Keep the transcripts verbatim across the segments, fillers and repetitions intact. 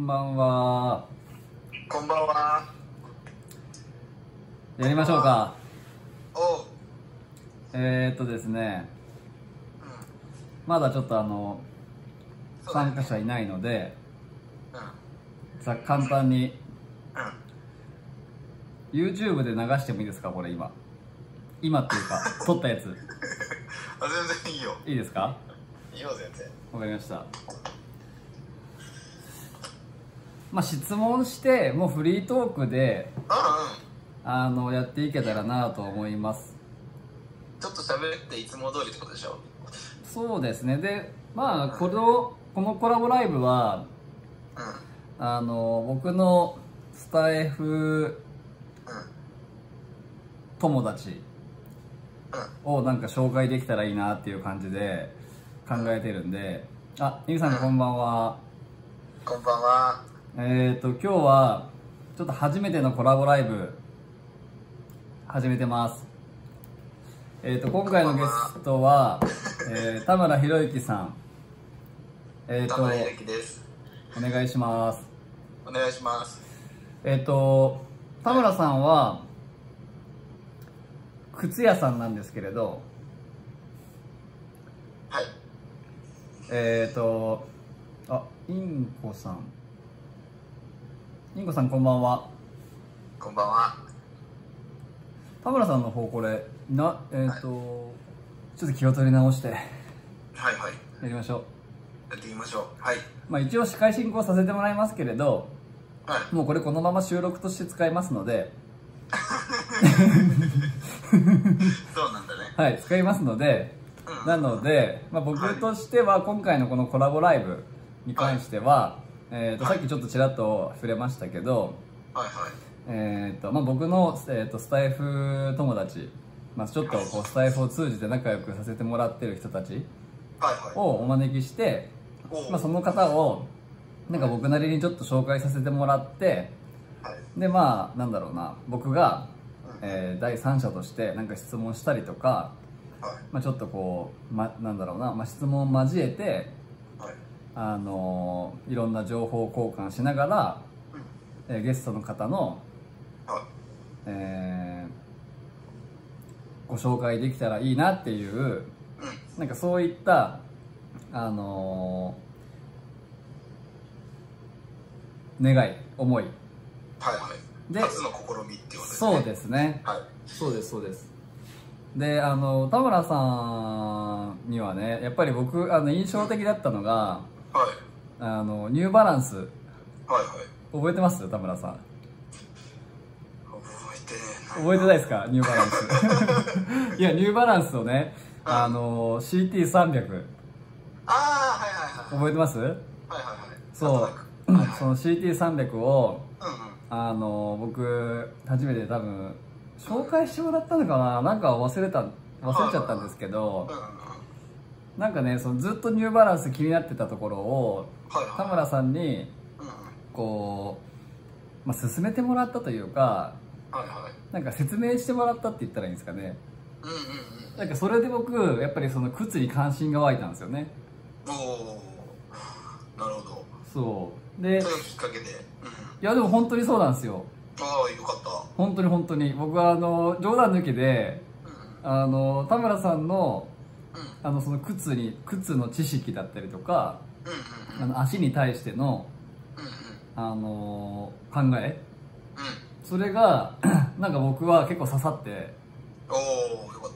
んばんは。 こんばんは。 やりましょうか。 おう。 えーっとですね、 うん。 まだちょっとあのそうだね参加者いないので、 うん。 さ簡単にうん。 YouTube で流してもいいですか？これ今今っていうか撮ったやつあ、全然いいよ。 いいですか？ いいよ、全然。 わかりました。まあ質問してもうフリートークでうんうん。 あのやっていけたらなと思います。 ちょっと喋っていつも通りってことでしょ。 そうですね。でまあこのこのコラボライブはうん。 あの僕のスタイフうん。 友達うん。 をなんか紹介できたらいいなっていう感じで考えてるんで、あ、ゆうさんこんばんは。 こんばんは。 えっと今日はちょっと初めてのコラボライブ始めてます。えっと今回のゲストは、えー、田村博之さん。えっと田村ゆきです。 お願いします。 お願いします。 えっと田村さんは靴屋さんなんですけれど、 はい。 えっとあ、インコさんインコさんこんばんは。 こんばんは。 田村さんの方これなえっ、と、はい、ちょっと気を取り直してはいはいやりましょう。やっていきましょう。はい。 う。まあ一応司会進行させてもらいますけれど、 はい。 もうこれこのまま収録として使いますのでそうなんだね。 はい使いますので、うん、なので、まあ、僕としては今回のこのコラボライブに関しては、はい、えーと、はい、さっきちょっとちらっと触れましたけど、はいはい、えーとまあ、僕の、えーとスタイフ友達、まあ、ちょっとこうスタイフを通じて仲良くさせてもらってる人たちをお招きして、まあ、その方をなんか僕なりにちょっと紹介させてもらって、でまあなんだろうな、僕が、えー、第三者としてなんか質問したりとか、まあ、ちょっとこう、ま、なんだろうな、まあ、質問を交えて、あのー、いろんな情報交換しながら、えー、ゲストの方の、えー、ご紹介できたらいいなっていう、なんかそういったあのー、願い思い、 はいはいで初の試みっていうことですね。 そうですね、はい、そうですそうです。であの田村さんにはねやっぱり僕あの印象的だったのが、はい、あのニューバランス、はいはい、覚えてます？田村さん覚えてないですか？ニューバランスいやニューバランスをね、あの シーティーさんびゃく、 ああはいはいはい覚えてます？はいはいはいそう、はいはい、その シーティーさんびゃく を、うんうん、あの僕初めて多分紹介してもらったのかな、なんか忘れた忘れちゃったんですけど、なんかねそのずっとニューバランス気になってたところを田村さんにこう、まあ、勧めてもらったというか、なんか説明してもらったって言ったらいいんですかね。なんかそれで僕やっぱりその靴に関心が湧いたんですよね。 おお、なるほど。 そうでそれがきっかけで、うん、いやでも本当にそうなんですよ。 ああよかった。本当に本当に僕はあの冗談抜きで、うん、あの田村さんの、うん、あのその靴に靴の知識だったりとか、うんうんうん、あの足に対しての、うんうん、あの考え、うん、それがなんか僕は結構刺さって、 おおよかった。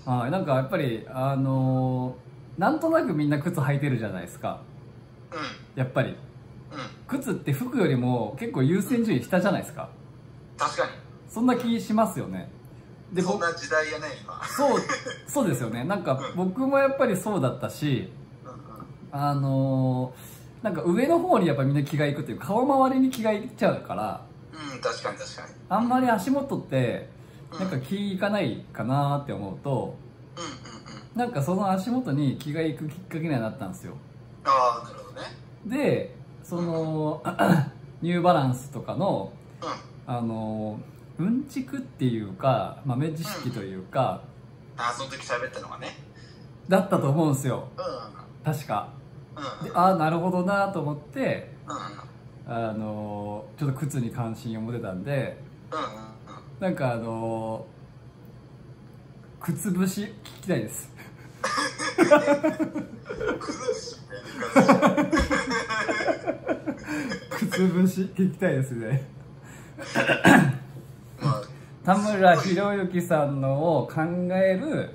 はい、なんかやっぱりあのなんとなくみんな靴履いてるじゃないですか、うん、やっぱり、うん、靴って服よりも結構優先順位下じゃないですか。 確かにそんな気しますよね。 でそんな時代やね今そうそうですよね。なんか僕もやっぱりそうだったし、うんうん、あのー、なんか上の方にやっぱみんな気がいくっていう顔周りに気がいっちゃうから、 うん確かに確かにあんまり足元ってなんか気いかないかなって思うと、うんうんうん、なんかその足元に気がいくきっかけにはなったんですよ。 ああなるほどね。 でその、うん、ニューバランスとかの、うんあのうんちくっていうか豆知識というか、 うん、ああその時喋ったのがねだったと思うんですよ、うん、確か、うん、でああなるほどなと思って、 あのちょっと靴に関心を持てたんで、 うんうんうん、 なんかあの靴節聞きたいです。 靴節靴節聞きたいですね。田村博之さんのを考える、うん、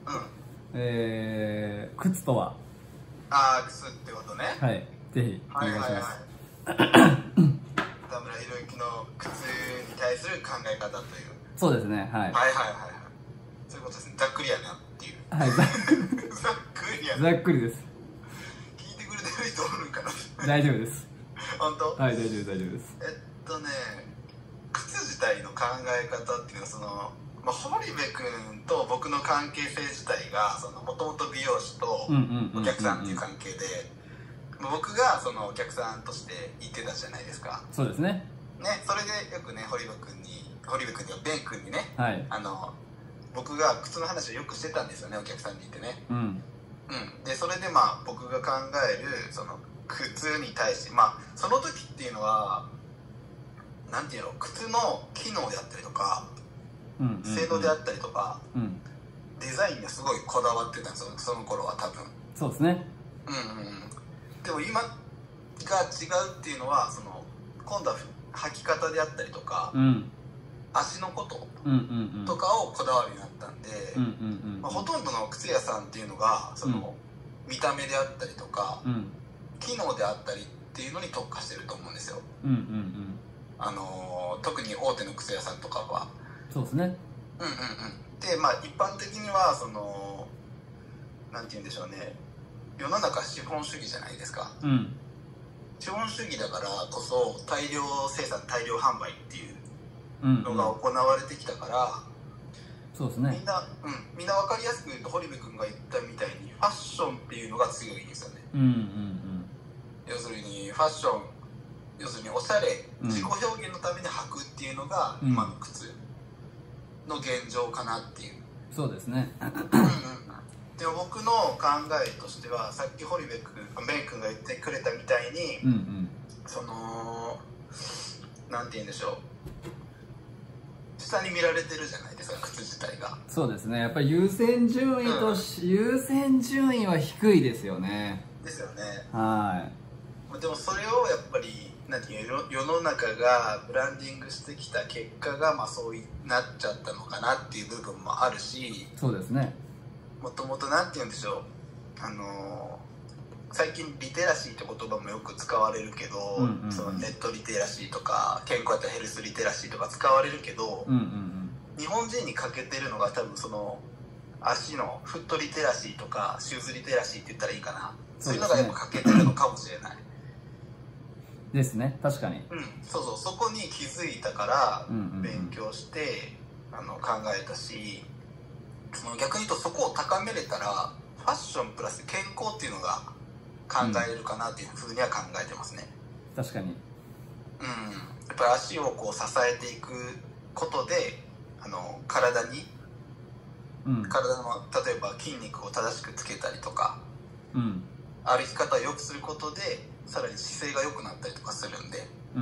えー、靴とは。 ああ、靴ってことね。 はい、ぜひお願いします。はいはいはい、 田村博之の靴に対する考え方という。 そうですね、はい。はいはいはいはい。 そういうことですね。ざっくりやなっていう。 はい、ざっくりやな。ざっくりです。 聞いてくれてる人おるんかな。 大丈夫です。 本当？ はい、大丈夫大丈夫です。 えっとね、靴自体の考え方っていうのはその、まあ、堀部君と僕の関係性自体がもともと美容師とお客さんっていう関係で、僕がそのお客さんとして行ってたじゃないですか。 そうですね。 ね、それでよくね、堀部君に堀部君というかベン君にね、 はい、 あの僕が靴の話をよくしてたんですよね、お客さんにいてね。うん、うん、でそれでまあ僕が考えるその靴に対して、まあその時っていうのはなんていうの、靴の機能であったりとか、うんうんうん、性能であったりとか、うん、デザインがすごいこだわってたんですよ、その頃は多分。 そうですね。 うんうん。でも今が違うっていうのはその今度は履き方であったりとか、うん、足のこととかをこだわるようになったんで、まあ、ほとんどの靴屋さんっていうのがその、うん、見た目であったりとか、うん、機能であったりっていうのに特化してると思うんですよ。うんうんうん、あのー、特に大手の靴屋さんとかは。 そうですね。うんうんうん。でまあ一般的にはそのなんて言うんでしょうね、世の中資本主義じゃないですか。うん、資本主義だからこそ大量生産大量販売っていうのが行われてきたから、うんうん、 そうですね。 みんな、うん、みんな分かりやすく言うと堀部君が言ったみたいにファッションっていうのが強いんですよね。うんうんうん、要するにファッション、要するにおしゃれ、自己表現のために履くっていうのが今の靴の現状かなっていう。 そうですね。 うんうん、でも僕の考えとしてはさっき堀部君、ベン君が言ってくれたみたいに、うんうん、そのなんて言うんでしょう、下に見られてるじゃないですか、靴自体が。 そうですね、やっぱり優先順位とし、うん、優先順位は低いですよね。 ですよね。 はい。 でもそれをやっぱりなんていう世の中がブランディングしてきた結果がまあそうなっちゃったのかなっていう部分もあるし。 そうですね。 もともとなんて言うんでしょう、あのー、最近リテラシーって言葉もよく使われるけど、うんうんうん、そのネットリテラシーとか健康やったらヘルスリテラシーとか使われるけど、うんうんうん、日本人に欠けてるのが多分その足のフットリテラシーとかシューズリテラシーって言ったらいいかな、そういうのがやっぱ欠けてるのかもしれない。 ですね、確かに。 うん、そうそう、そこに気づいたから勉強して、うんうんうん、あの考えたし、逆に言うとそこを高めれたらファッションプラス健康っていうのが考えれるかなっていうふうには考えてますね。 うん、確かに。 うん、やっぱり足をこう支えていくことであの体に、うん、体の例えば筋肉を正しくつけたりとか、うん、歩き方を良くすることでさらに姿勢が良くなったりとかするんで、うんうん、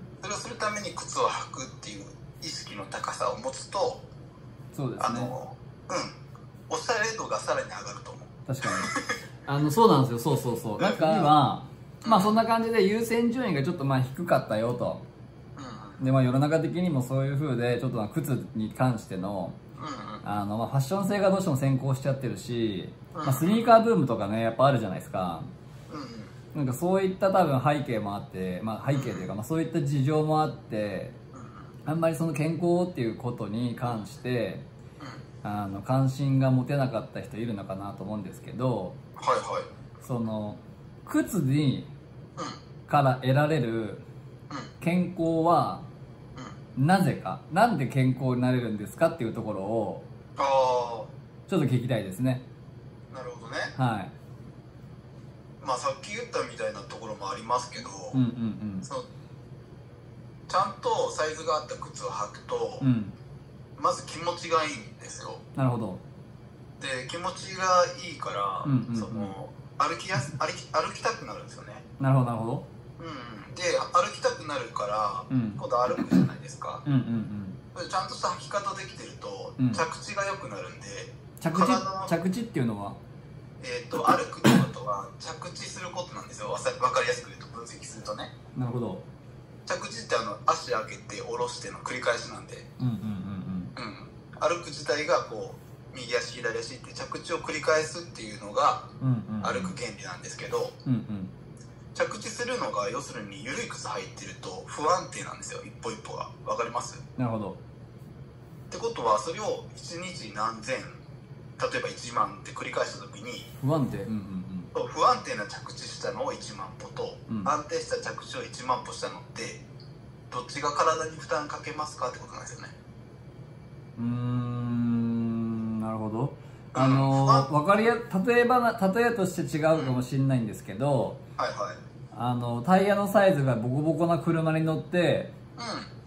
それをするために靴を履くっていう意識の高さを持つと、 そうですね、 あのうん、おしゃれ度がさらに上がると思う。 確かに。あのそうなんですよ、そうそうそう。なんか今、うん、まあそんな感じで優先順位がちょっとまあ低かったよと。うん、でまあ世の中的にもそういう風でちょっと靴に関しての、うん、あのまあファッション性がどうしても先行しちゃってるし、うん、まあ、スニーカーブームとかねやっぱあるじゃないですか。うん、なんかそういった多分背景もあって、まあ背景というかまあそういった事情もあって、あんまりその健康っていうことに関して。あの関心が持てなかった人いるのかなと思うんですけど、 はいはい、 その靴に、うん、から得られる健康は、うん、なぜか、なんで健康になれるんですかっていうところをあちょっと聞きたいですね。 なるほどね。 はい。 まあさっき言ったみたいなところもありますけど、うんうんうん、そのちゃんとサイズがあった靴を履くと、うん、まず気持ちがいいんですよ。 なるほど。 で気持ちがいいから、うんうんうん、その歩きやす歩き歩きたくなるんですよね。 なるほどなるほど。 ううん、で歩きたくなるから、うん、今度歩くじゃないですか。うんうんうん、ちゃんとした履き方できてると、うん、着地が良くなるんで。 着地着地っていうのは、 えー、と歩くってことは着地することなんですよ。分かりやすく言うと、分析するとね。 なるほど。 着地ってあの足上げて下ろしての繰り返しなんで、うんうんうんうん、歩く自体がこう右足左足って着地を繰り返すっていうのが歩く原理なんですけど、うんうん、着地するのが要するに緩い靴履いてると不安定なんですよ、一歩一歩が。分かります？ なるほど。 ってことはそれをいちにち何千、例えばいちまんって繰り返した時に不安定、うんうんうん、不安定な着地したのをいちまん歩と、うん、安定した着地をいちまん歩したのってどっちが体に負担かけますかってことなんですよね。 うーん、なるほど。あのー、分かりや例えば例えとして違うかもしれないんですけど、うん、はいはい、あのタイヤのサイズがボコボコな車に乗って、うん、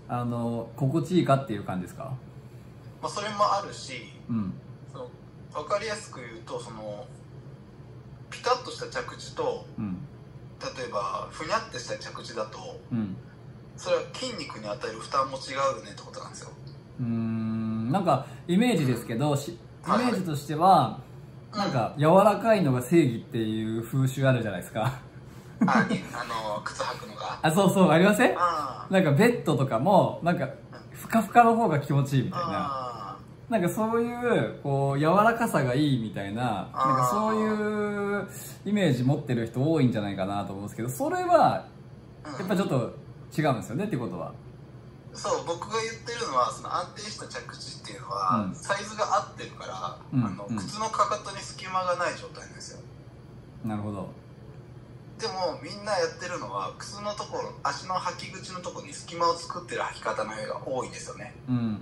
あの心地いいかっていう感じですか？ まあ、それもあるし、うん、その分かりやすく言うと、そのピタッとした着地と、うん、例えばふにゃってした着地だと、うん、それは筋肉に与える負担も違うよねってことなんですよ。 うーん、なんかイメージですけど、うん、イメージとしては、はいはい、なんか柔らかいのが正義っていう風習あるじゃないですか。 ああの靴履くのがあ、そうそう、ありません？なんかベッドとかもなんかふかふかの方が気持ちいいみたいな、なんかそういうこう柔らかさがいいみたいな、なんかそういうイメージ持ってる人多いんじゃないかなと思うんですけど、それはやっぱちょっと違うんですよねってことは。 そう、僕が言ってるのはその安定した着地っていうのは、うん、サイズが合ってるから、うん、あの靴のかかとに隙間がない状態なんですよ。 なるほど。 でもみんなやってるのは靴のところ、足の履き口のところに隙間を作ってる履き方の上が多いんですよね。うんうんうん。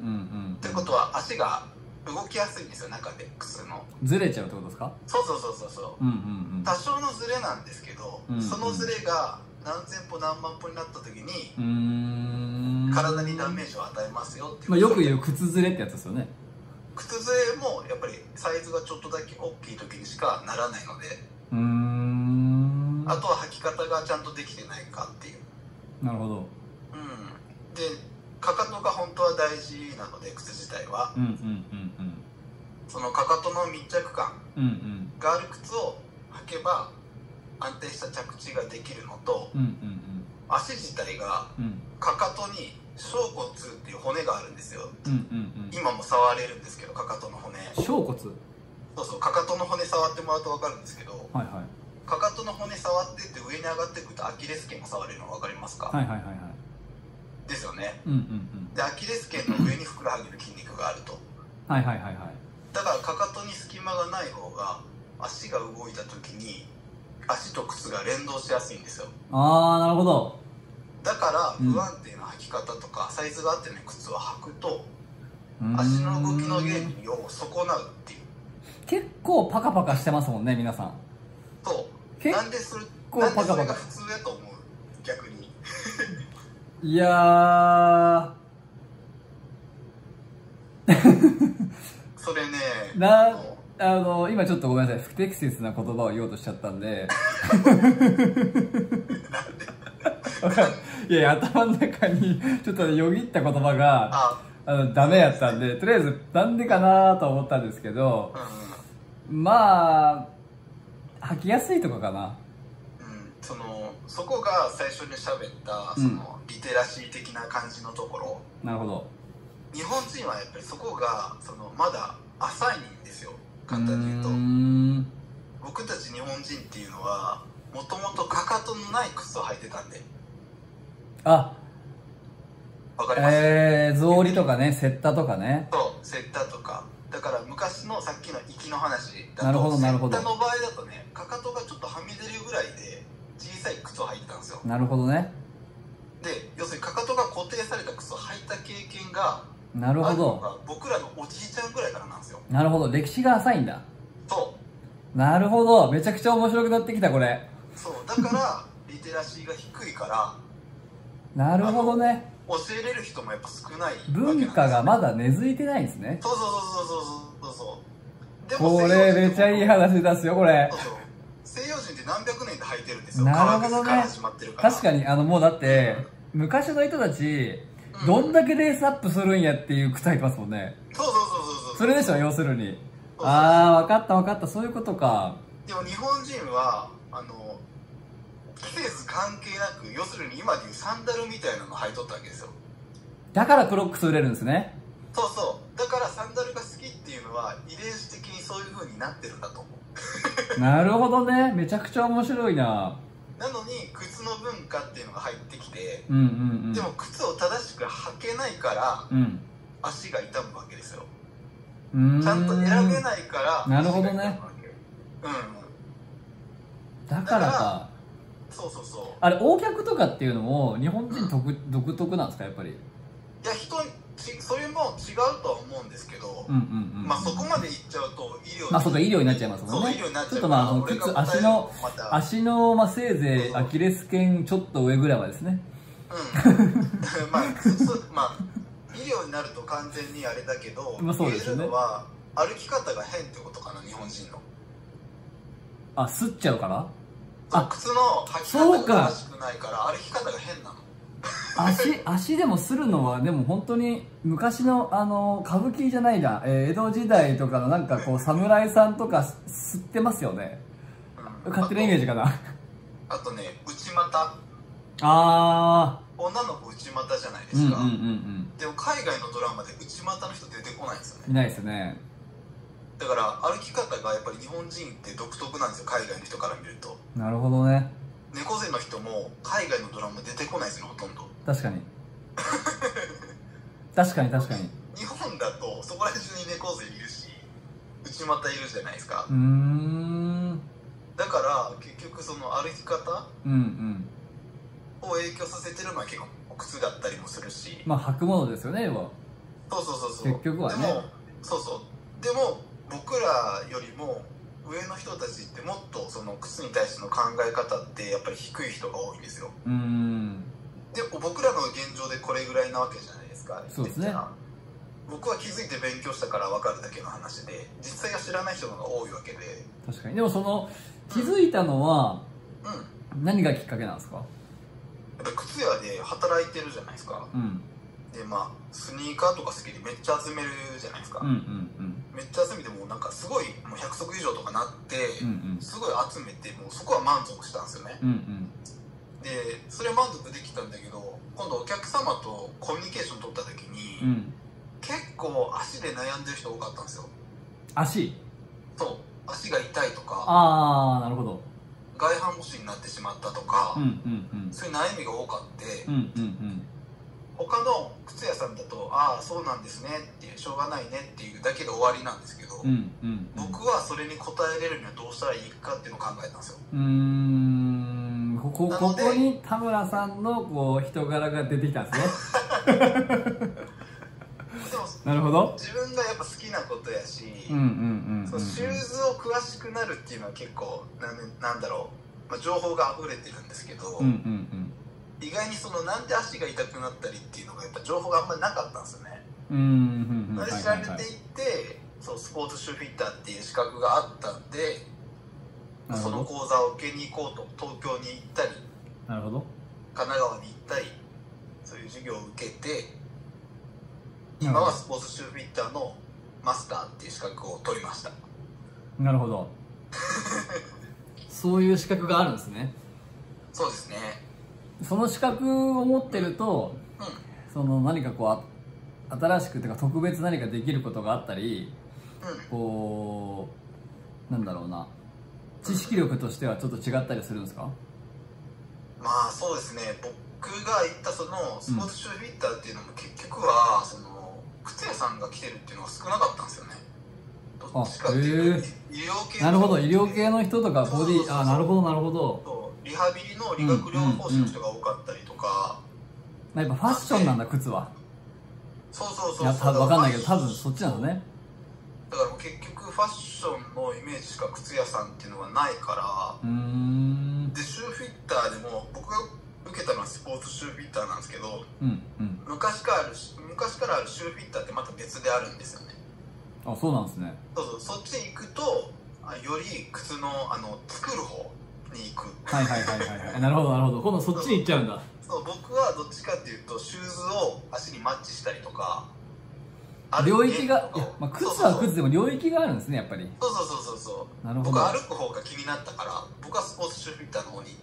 ってことは足が動きやすいんですよ、中で靴の。 ずれちゃうってことですか？ そうそうそうそうそう。うんうんうん。多少のずれなんですけど、うんうん、そのずれが何千歩何万歩になった時に、うーん、体にダメージを与えますよっていう。 まあよく言う靴ずれってやつですよね。 靴ずれもやっぱりサイズがちょっとだけ大きい時にしかならないので。うーん。あとは履き方がちゃんとできてないかっていう。 なるほど。うん。 で、かかとが本当は大事なので、靴自体は。うんうんうんうん。そのかかとの密着感がある靴を履けば安定した着地ができるのと、うんうんうん、足自体がかかとに小骨っていう骨があるんですよ。うんうんうん、今も触れるんですけど、かかとの骨。 小骨？ そうそう、かかとの骨触ってもらうと分かるんですけど、はいはい、かかとの骨触ってって上に上がってくるとアキレス腱も触れるの分かりますか？はいはいはいはい。ですよね。うんうんうん。で、アキレス腱の上にふくらはぎの筋肉があると。はいはいはいはい。だからかかとに隙間がない方が足が動いた時に足と靴が連動しやすいんですよ。 ああ、なるほど。 だから不安定な履き方とか、うん、サイズが合ってない靴を履くと足の動きの原理を損なうっていう。 結構パカパカしてますもんね、皆さん。 そう。なんでそれ、なんでそれが普通だと思う？逆に。 いやーそれね、 なあの今ちょっとごめんなさい、不適切な言葉を言おうとしちゃったんでいやいや、頭の中にちょっとよぎった言葉がああのダメやったんで、とりあえずなんでかなと思ったんですけど、うん、まあ履きやすいとかかな。 うん、そのそこが最初に喋ったその、うん、リテラシー的な感じのところ。 なるほど。 日本人はやっぱりそこがそのまだ浅いんですよ、簡単に言うと。う僕たち日本人っていうのはもともとかかとのない靴を履いてたんで。 あ、 わかります？ えー、草履とかね、セッタとかね。 そう、セッタとか。だから昔のさっきの行きの話だと、 なるほどなるほど、 セッタの場合だとね、かかとがちょっとはみ出るぐらいで小さい靴を履いてたんですよ。 なるほどね。 で、要するにかかとが固定された靴を履いた経験がなるほど、 僕らのおじいちゃんぐらいからなんですよ。 なるほど、歴史が浅いんだ。 そう、 なるほど、めちゃくちゃ面白くなってきたこれ。 そうだからリテラシーが低いからなるほどね、 教えれる人もやっぱ少ない。 文化がまだ根付いてないんですね。 そうそうそうそうそうそう。 でもこれめちゃいい話ですよこれ。 そうそう、西洋人人って何百年で履いてるんですよ。なるほどね。 確かにあのもうだって、うん、昔の人たち、うん、どんだけレースアップするんやっていう靴履いてますもんね。 そうそうそうそう。 それでしょ、要するに。ああ、分かった分かった、そういうことか。 でも日本人はあの季節関係なく、要するに今でいうサンダルみたいなの履いとったわけですよ。 だからクロックス売れるんですね。 そうそう。だからサンダルが好きっていうのは遺伝子的にそういう風になってるんだと思う。 なるほどね。めちゃくちゃ面白いな。 なのに靴の文化っていうのが入ってきて、 うんうんうん、 でも靴を正しく履けないから、うん、足が痛むわけですよ。ちゃんと選べないから。 なるほどね。 うん。 だからか。 そうそうそう。 あれ、横脚とかっていうのも日本人独、うん、独特なんですか、やっぱり。いや、人ちそれも違うとは思うんですけど、まあそこまでいっちゃうと医療まあそうか、医療になっちゃいますもんね。ちょっとまあその靴、足の足のまあせいぜいアキレス腱ちょっと上ぐらいはですね。 うん。まあまあ医療になると完全にあれだけど、 まあそうですよね。 言えるのは歩き方が変ってことかな、日本人の。 あ、すっちゃうから。 あ、靴の履き方が正しくないから歩き方が変なの。 足足でもするのはでも本当に昔のあの歌舞伎じゃないな、えー、江戸時代とかのなんかこう侍さんとか吸ってますよね、うん、勝手なイメージかな。 あとね、内股。ああ、 女の子内股じゃないですか。でも海外のドラマで内股の人出てこないんですよね。 いないですね。 だから歩き方がやっぱり日本人って独特なんですよ、海外の人から見ると。 なるほどね。 猫背の人も海外のドラマ出てこないですね、ほとんど。 確かに確かに確かに。 日本だとそこら中に猫背いるし内股いるじゃないですか。 うーん、 だから結局その歩き方、うんうん、を影響させてるのは結構靴だったりもするし、 まあ履くものですよね、要は。 そうそうそうそう。 結局はね。 でもそうそうでも僕らよりも上の人たちってもっとその靴に対しての考え方ってやっぱり低い人が多いんですよ。うん。で僕らの現状でこれぐらいなわけじゃないですか。 そうですね。 僕は気づいて勉強したから分かるだけの話で、実際は知らない人の方が多いわけで。 確かに。でもその気づいたのは、うん、何がきっかけなんですか？やっぱり靴屋で働いてるじゃないですか。うん。でまあスニーカーとか好きでめっちゃ集めるじゃないですか。うんうんうん、めっちゃ集めてもうなんかすごいもうひゃく足以上とかなって、うんうん、すごい集めてもうそこは満足したんですよね。うんうん、でそれ満足できたんだけど、今度お客様とコミュニケーション取った時に、うん、結構足で悩んでる人多かったんですよ。足？そう、足が痛いとか、 ああ、なるほど、 外反母趾になってしまったとか、うんうんうん、そういう悩みが多かって、うんうんうん、他の靴屋さんだと「ああそうなんですね」っていう「しょうがないね」っていうだけで終わりなんですけど、うんうんうん、僕はそれに応えれるにはどうしたらいいかっていうのを考えたんですよ。うーん、ここ、ここに田村さんのこう人柄が出てきたんですね。 でもなるほど。 自分がやっぱ好きなことやし、シューズを詳しくなるっていうのは結構なんなんだろう、まあ、情報が溢れてるんですけど、うんうんうん、意外にそのなんで足が痛くなったりっていうのがやっぱ情報があんまりなかったんですよね。うんうんうん、それ調べていって、そうスポーツシューフィッターっていう資格があったんで、その講座を受けに行こうと東京に行ったり、 なるほど、 神奈川に行ったり、そういう授業を受けて今はスポーツシューフィッターのマスターっていう資格を取りました。 なるほど。そういう資格があるんですね。 そうですね。 その資格を持ってると、うん、その何かこう新しくてか特別何かできることがあったり、うん、こうなんだろうな、知識力としてはちょっと違ったりするんですか？ まあそうですね。僕が言ったそのスポーツシューフィッターっていうのも結局はその靴屋さんが来てるっていうのが少なかったんですよね。どっちかっていうと医療系の人、なるほど、医療系の人とかボディ、あ、なるほどなるほど、リハビリの理学療法士の人が多かったりとか、 やっぱファッションなんだ、靴は。 そうそうそう、 いや分かんないけど多分そっちなんですね。 だから結局ファッションのイメージしか靴屋さんっていうのがないから、うーん、でシューフィッターでも僕が受けたのはスポーツシューフィッターなんですけど、うんうん、昔からある昔からあるシューフィッターってまた別であるんですよね。 あ、そうなんですね。 そうそう、そっち行くとより靴のあの作る方、 に行く。 はいはいはいはいはい。なるほどなるほど。今度そっちに行っちゃうんだ。 そう、僕はどっちかっていうとシューズを足にマッチしたりとか、 領域が、いや、まあ、靴は靴でも領域があるんですね、やっぱり。 そうそうそうそうそう。なるほど。僕は歩く方が気になったから、僕はスポーツシューフィッターの方に行って、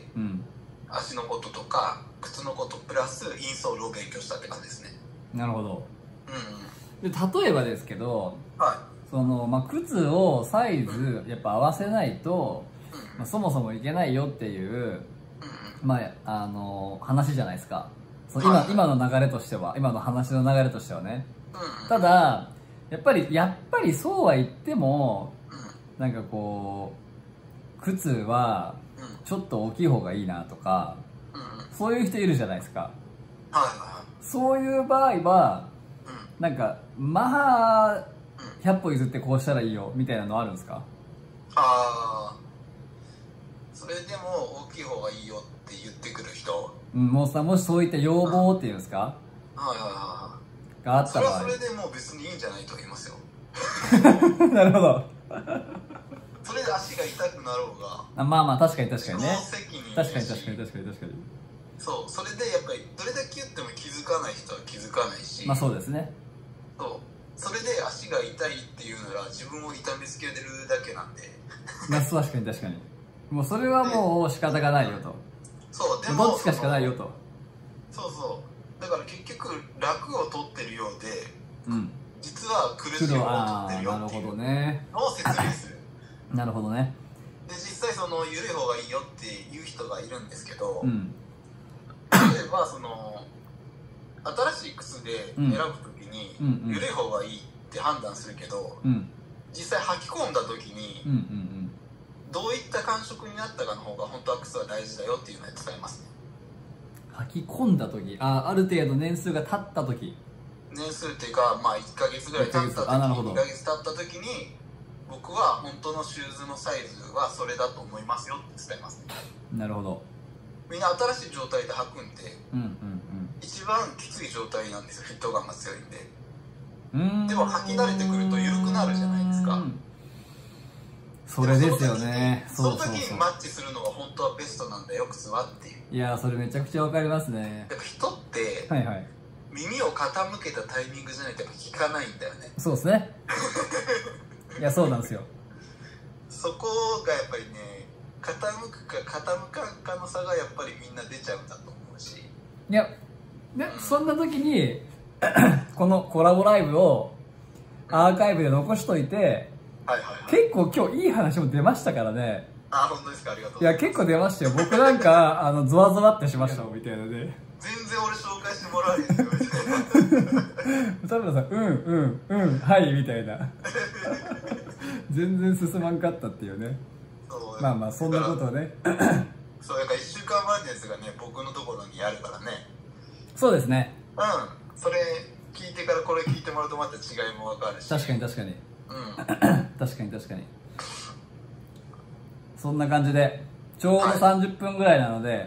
うん、足のこととか靴のことプラスインソールを勉強したって感じですね。 なるほど。うん、で例えばですけど、はい、そのまあ、靴をサイズやっぱ合わせないと、うんまあ、そもそもいけないよっていう、うんまあ、あの話じゃないですか。その 今,、はい、今の流れとしては今の話の流れとしてはね。ただやっぱりやっぱりそうは言ってもなんかこう靴はちょっと大きい方がいいなとかそういう人いるじゃないですか。そういう場合はなんかまあひゃっぽ譲ってこうしたらいいよみたいなのあるんですか？ ああ、それでも大きい方がいいよって言ってくる人、 うん、もうさもしそういった要望っていうんですか、 はいはいはいがあった場合、 それはそれでもう別にいいんじゃないと言いますよ。 なるほど。 それで足が痛くなろうが、 あまあまあ確かに確かにね、確かに確かに確かに確かに、 そう、それでやっぱりどれだけ言っても気づかない人は気づかないし、 まあそうですね。 そう、それで足が痛いっていうなら自分を痛めつけてるだけなんで。 まあ確かに確かに、もうそれはもう仕方がないよと。 そう、でもどっちかしかないよと。 そうそう、だから結局楽を取ってるようで、うん、実は苦しい方を取ってるよっていうのを説明する。 なるほどね。 で実際その緩い方がいいよっていう人がいるんですけど、うん、例えばその新しい靴で選ぶときに緩い方がいいって判断するけど、うん、実際履き込んだときにどういった感触になったかの方が本当は靴は大事だよっていうのを伝えますね。 履き込んだ時、あある程度年数が経った時、 年数っていうかまあいっかげつぐらい経った時、にかげつ経った時に僕は本当のシューズのサイズはそれだと思いますよって伝えますね。 なるほど。 みんな新しい状態で履くんで、うんうんうん、一番きつい状態なんですよ、フィット感が強いんで。うんでも履き慣れてくると緩くなるじゃないですか。 それですよね。 その時にマッチするのが本当はベストなんだよ靴はっていう。 いやそれめちゃくちゃわかりますね。 やっぱ人って耳を傾けたタイミングじゃないとやっぱ聞かないんだよね。 そうですね。いやそうなんですよ。 そこがやっぱりね、傾くか傾かんかの差がやっぱりみんな出ちゃうんだと思うし。 いやで、うん、そんな時にこのコラボライブをアーカイブで残しといて、はいはいはい、結構今日いい話も出ましたからね。 あ、本当ですか、ありがとう。 いや結構出ましたよ。僕なんかあのゾワゾワってしましたもんみたいなね。 全然俺紹介してもらえないですよ。 田村さん、うんうんうんはいみたいな。全然進まんかったっていうね。そうまあまあそんなことをね。 そうやからいっしゅうかんまえのやつがね僕のところにあるからね。 そうですね。 うん、それ聞いてからこれ聞いてもらうとまた違いも分かるし。 確かに確かに。うん、確かに確かに。そんな感じでちょうどさんじゅっぷんぐらいなので、はい、はい、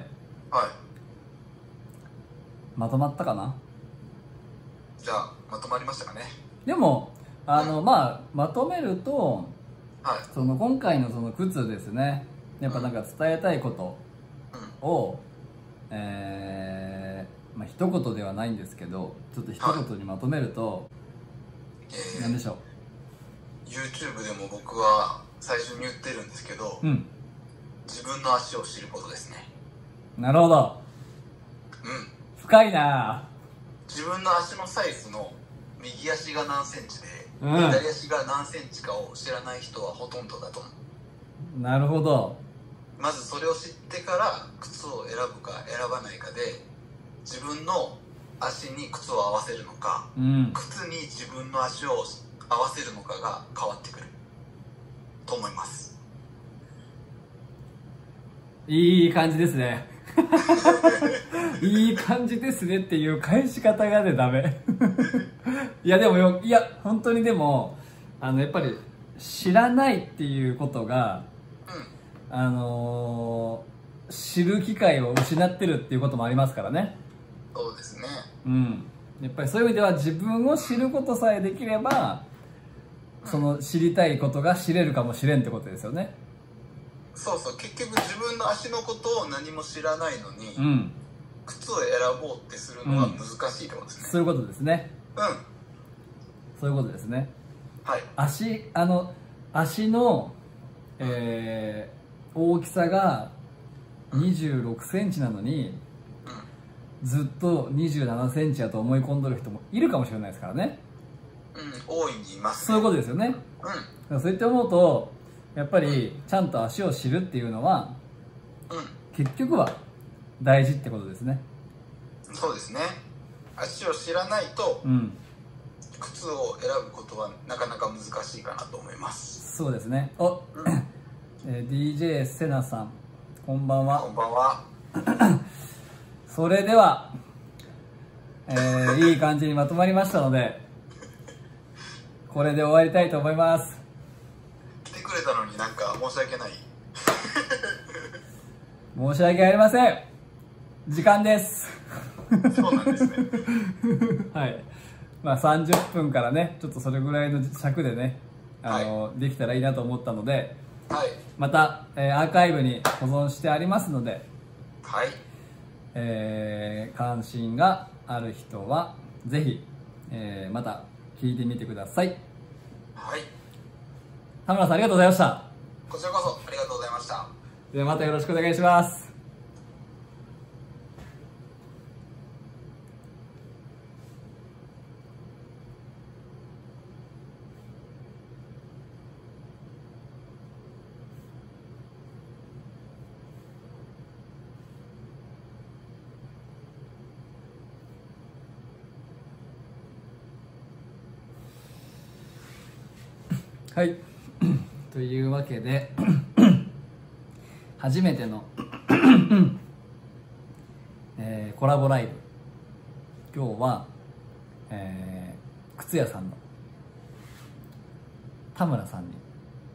まとまったかな。 じゃあまとまりましたかね。 でもあの、うん、まあまとめると、はい、その今回のその靴ですね、やっぱなんか伝えたいことを、うん、えー、まあ一言ではないんですけどちょっと一言にまとめると、はい、何でしょう。 YouTube でも僕は最初に言ってるんですけど、うん、自分の足を知ることですね。 なるほど。うん、深いな。 自分の足のサイズの右足が何センチで、うん、左足が何センチかを知らない人はほとんどだと思う。 なるほど。 まずそれを知ってから靴を選ぶか選ばないかで自分の足に靴を合わせるのか、うん、靴に自分の足を合わせるのかが変わってくると思います。 いい感じですね。いい感じですねっていう返し方がねダメ。いやでもよ、いや本当にでもあのやっぱり知らないっていうことが、うん、あのー、知る機会を失ってるっていうこともありますからね。 そうですね。 うん。やっぱりそういう意味では自分を知ることさえできれば、その知りたいことが知れるかもしれんってことですよね。 そうそう、結局自分の足のことを何も知らないのに、うん、靴を選ぼうってするのが難しいってことですね、うん、 そういうことですね。うん、そういうことですね。はい。足、あの足の、えー、大きさがにじゅうろくセンチなのに、うん、ずっとにじゅうななセンチだと思い込んどる人もいるかもしれないですからね。 うん、大いにいますね。 そういうことですよね。うん、そう言って思うと、やっぱりちゃんと足を知るっていうのは、うん、結局は大事ってことですね。 そうですね。足を知らないと、うん、靴を選ぶことはなかなか難しいかなと思います。 そうですね。お、うん、えー、ディージェー セナさん、こんばんは。 こんばんは。 それでは、えー、いい感じにまとまりましたので、これで終わりたいと思います。 来てくれたのになんか申し訳ない。 申し訳ありません。時間です。 そうなんですね。 はい。まあさんじゅっぷんからね、ちょっとそれぐらいの尺でね、あの、はい、できたらいいなと思ったので、はい、また、えー、アーカイブに保存してありますので、はい、えー、関心がある人はぜひ、えー、また聞いてみてください。はい。田村さんありがとうございました。 こちらこそありがとうございました。 ではまたよろしくお願いします。はいというわけで初めての、えー、コラボライブ、今日は、えー、靴屋さんの田村さんに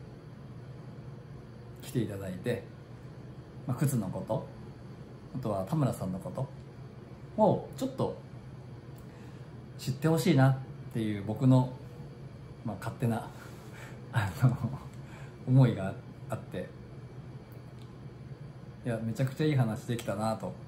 来ていただいて、まあ、靴のこと、あとは田村さんのことをちょっと知ってほしいなっていう僕の、まあ、勝手なあの思いがあって、いやめちゃくちゃいい話できたなと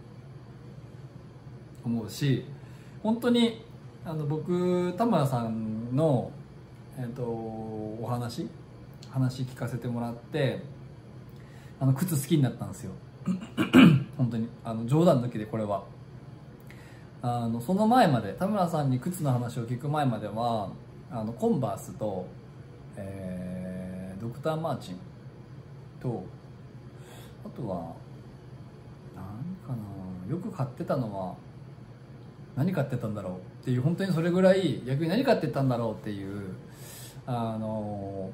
思うし、本当にあの僕田村さんの、えーと、お話話聞かせてもらって、あの靴好きになったんですよ本当にあの冗談抜きで、これはあのその前まで田村さんに靴の話を聞く前までは、あのコンバースと、えー、ドクター・マーチンと、あとは何かな、よく買ってたのは何買ってたんだろうっていう、本当にそれぐらい、逆に何買ってたんだろうっていうあの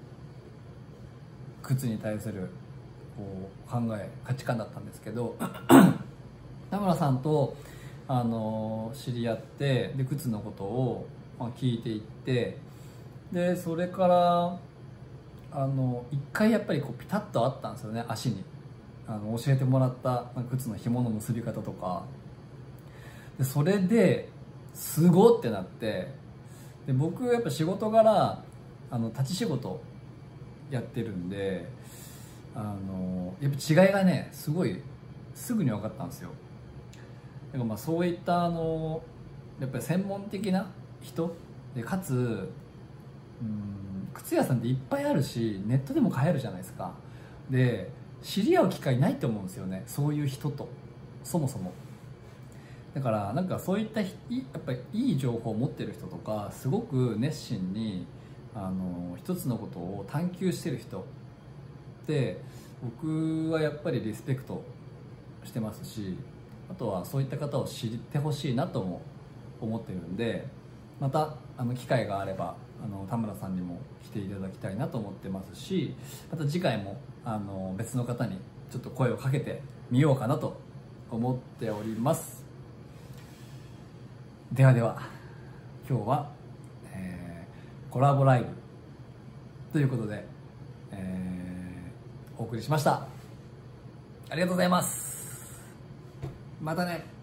靴に対するこう考え、価値観だったんですけど田村さんとあの知り合って、で靴のことを、まあ、聞いていって、でそれからあの一回やっぱりこうピタッとあったんですよね、足にあの教えてもらった靴の紐の結び方とかで、それですごってなって、で僕やっぱ仕事柄あの立ち仕事やってるんで、あのやっぱ違いがねすごいすぐに分かったんですよ。だからまあそういったあのやっぱり専門的な人で、かつうん靴屋さんっていっぱいあるし、ネットでも買えるじゃないですか。で知り合う機会ないと思うんですよね、そういう人と、そもそも。だからなんかそういったやっぱりいい情報を持ってる人とか、すごく熱心にあの一つのことを探求してる人って僕はやっぱりリスペクトしてますし、あとはそういった方を知ってほしいなとも思ってるんで、またあの機会があればあの田村さんにも来ていただきたいなと思ってますし、また次回もあの別の方にちょっと声をかけてみようかなと思っております。ではでは今日は、えー、コラボライブということで、えー、お送りしました。ありがとうございます。またね。